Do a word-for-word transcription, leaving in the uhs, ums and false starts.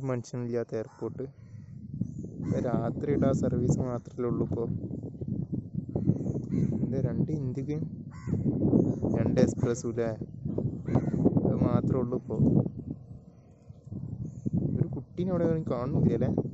ഒരു മനുഷ്യനില്ലാത്ത എയർപോർട്ട്. രാത്രിയുടെ ആ സർവീസ് മാത്രമല്ലേ ഉള്ളൂ ഇപ്പോൾ. എന്താ രണ്ട് ഇന്ത്യക്ക് രണ്ട് എക്സ്പ്രസ്സും അല്ലേ, അത് മാത്രമേ ഉള്ളൂ ഇപ്പോൾ. ഒരു കുട്ടീനെ അവിടെ കാണുന്നില്ല അല്ലേ.